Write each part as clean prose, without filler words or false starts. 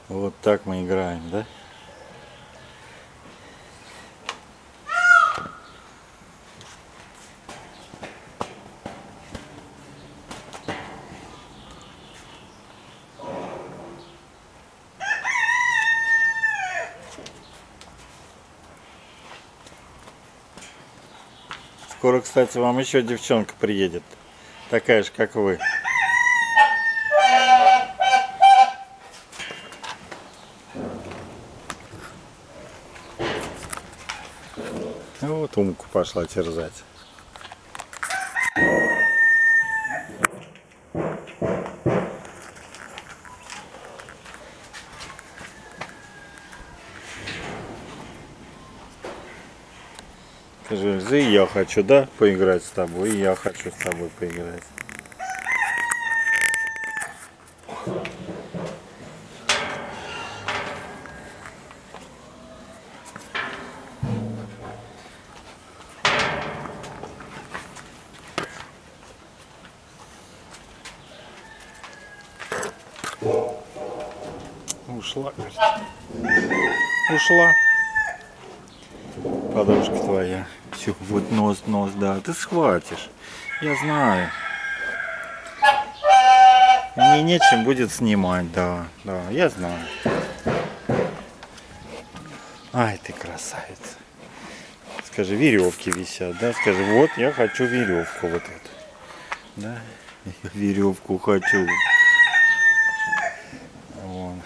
Вот так мы играем, да? Скоро, кстати, вам еще девчонка приедет. Такая же, как вы. Вот Умку пошла терзать. Скажи, и я хочу, да, поиграть с тобой, и я хочу с тобой поиграть. Ушла, говорит. Ушла. Подружка твоя. Все, вот нос, да. Ты схватишь. Я знаю. Мне нечем будет снимать, да, я знаю. Ай, ты красавица. Скажи, веревки висят, да? Скажи, вот я хочу веревку вот эту. Да, веревку хочу. Вон.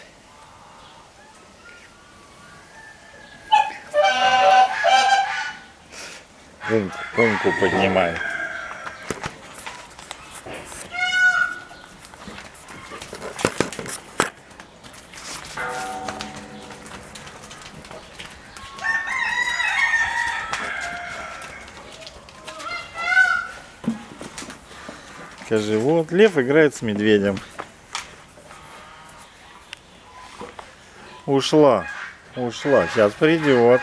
Умку поднимает. Скажи, вот лев играет с медведем. Ушла, сейчас придет.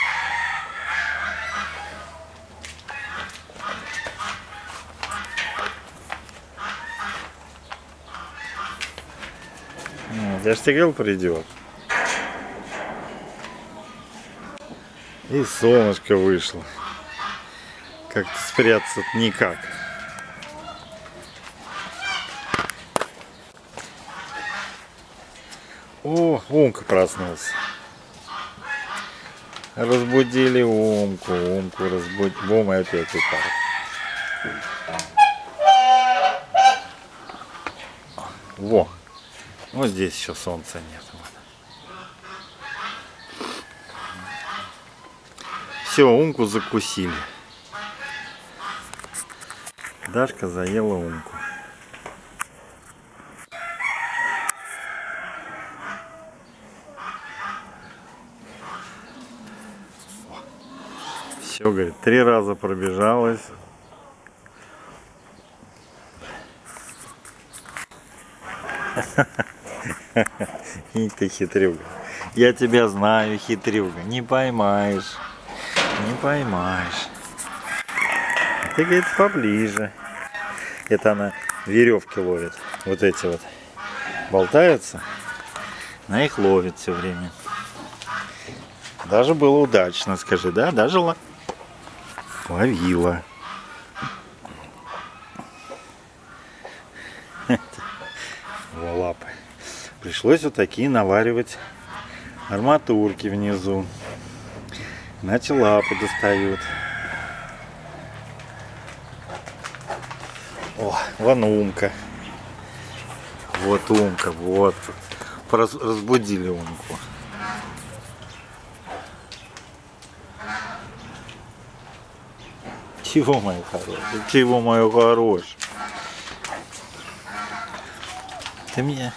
Я же тебе говорил, придет. И солнышко вышло. Как-то спрятаться никак. О, Умка проснулся. Разбудили Умку разбудили. Бум, и опять упал. Во. Вот здесь еще солнца нет. Все, Умку закусили. Дашка заела Умку. Все, говорит, 3 раза пробежалась. И ты хитрюга. Я тебя знаю, хитрюга. Не поймаешь. Не поймаешь. Ты, говорит, поближе. Это она веревки ловит. Вот эти вот болтаются. Она их ловит все время. Даже было удачно, скажи, да? Даже ловила. Во лапы. Пришлось вот такие наваривать арматурки внизу. Иначе лапы достают. О, вон Умка. Вот Умка, вот. Разбудили Умку. Чего, моя хорошая? Чего, моя хорошая? Ты мне...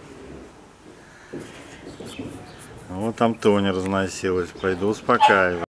Вот там Тоня разносилась. Пойду успокаивать.